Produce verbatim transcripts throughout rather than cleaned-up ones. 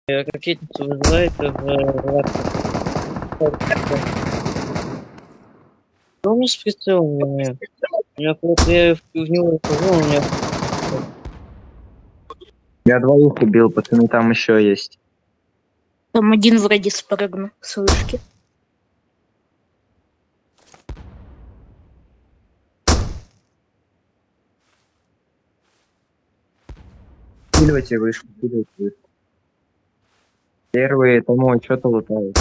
Ракетницу вызывает в Что у меня с прицелом у меня? У меня вот я в него ухожу, у меня... Я двоих убил, пацаны, там еще есть. Там один вроде спрыгнул с вышки. Скидывайте вышку, скидывайте вышку. Первые тому что-то лутают.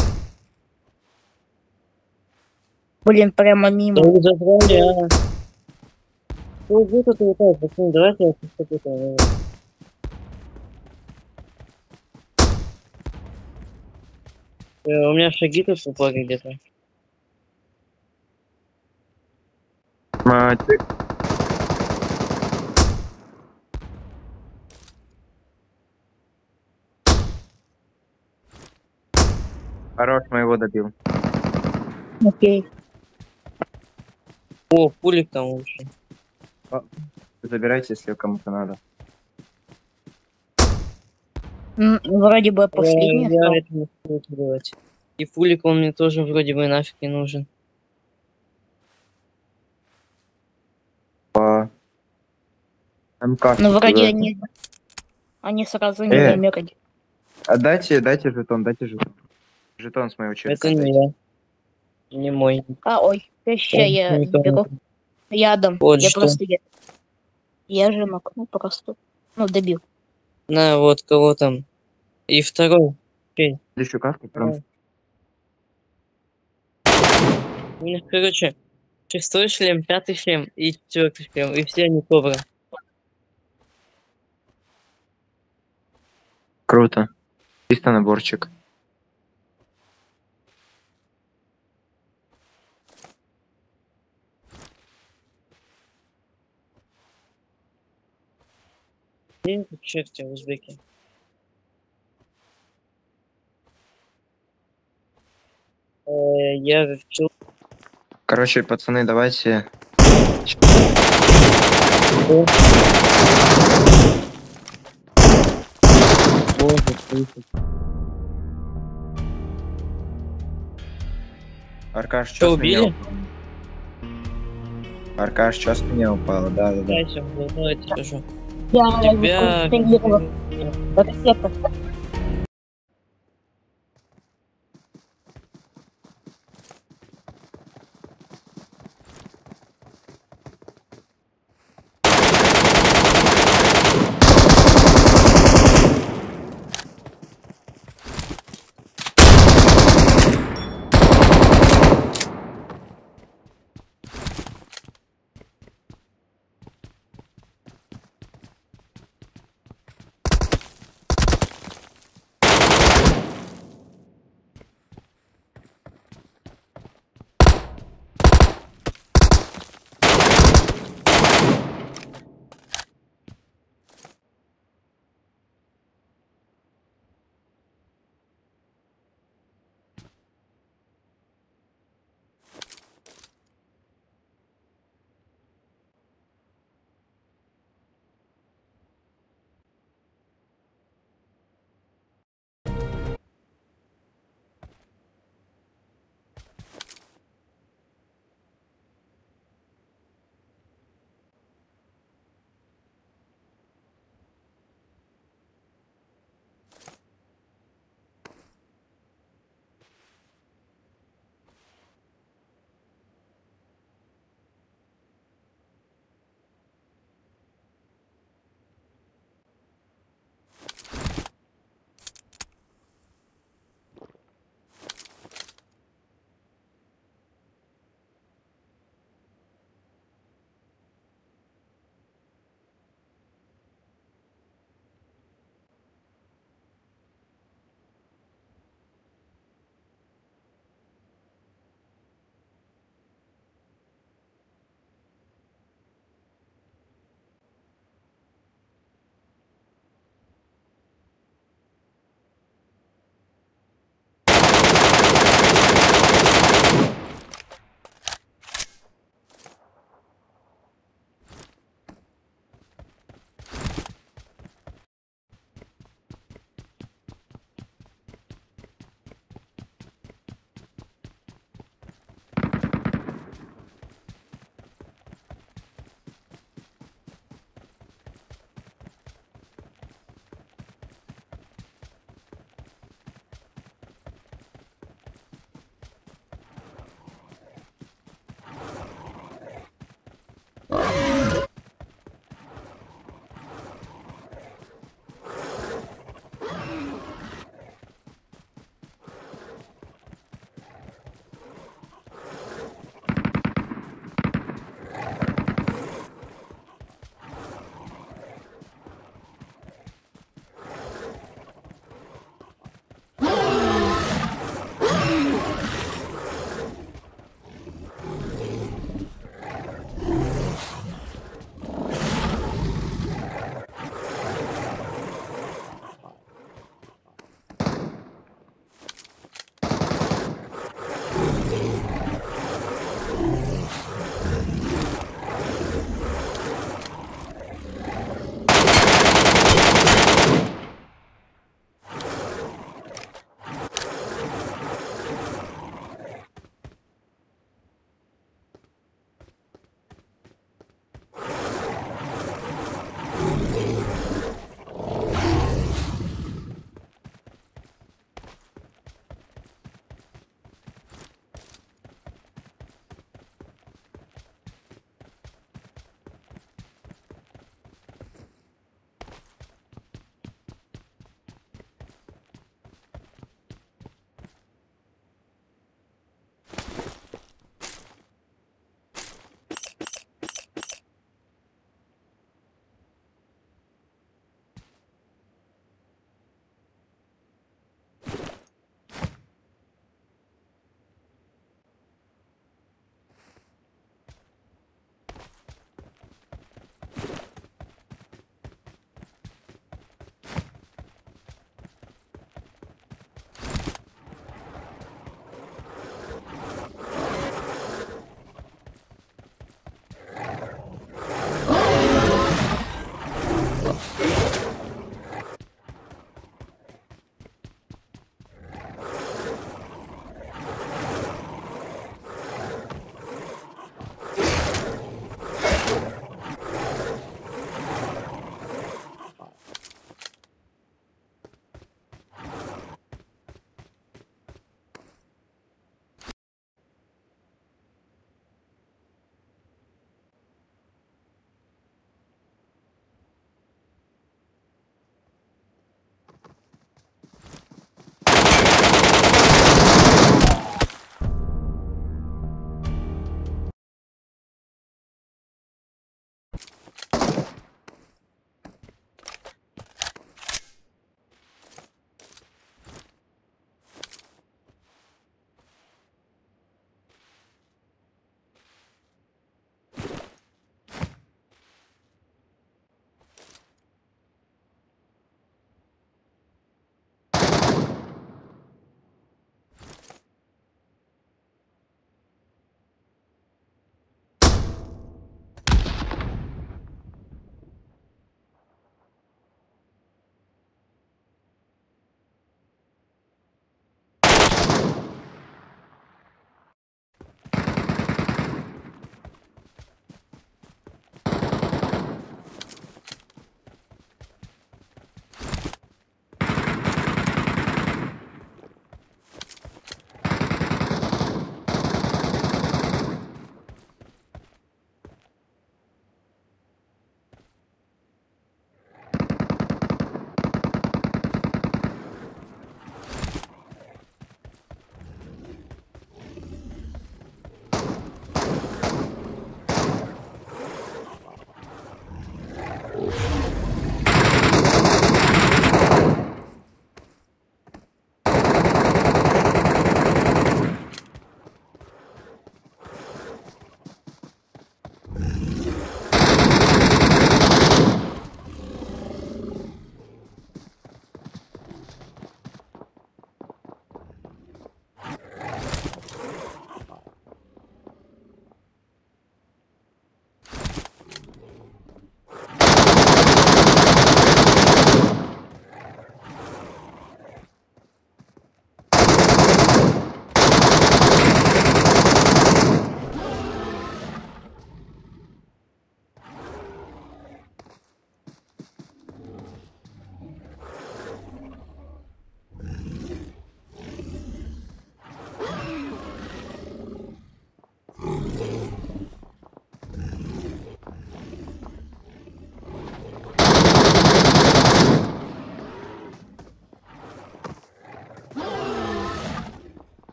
Блин, прямо мимо. Да вы забрали, а? Что вы тут летает, пацаны, давайте я что-то... У меня шаги тут упали где-то. А, ты... Хорош, моего добил. Окей. О, пулик там лучше. Забирайте, если кому-то надо. М, Вроде бы последний. Я, я это не буду делать. И пулик он мне тоже вроде бы нафиг не нужен. По... МК. Ну, вроде они... Они сразу не Э. умерли. Отдайте, дайте жетон, дайте жетон. Жетон с моего челика. Это не отдайте. я. Не мой. А, ой, сейчас Он я не беру. тот. Я отдам. Вот я что. просто... Я, я же макну просто. Ну, добил. На, вот кого там. И второй. Окей. Еще каску прям. Давай. У них, короче, шестой шлем, пятый шлем и четвертый шлем. И все они кобра. Круто. Чисто наборчик. И черти узбеки. Э, я вчера... Короче, пацаны, давайте. Боже, слышит. Аркаш, Что, что с меня убили? упало? Аркаш, что с меня упало? Да, да, да. Дайте, давайте скажу. Я Тебя... концентрировал. Ракета.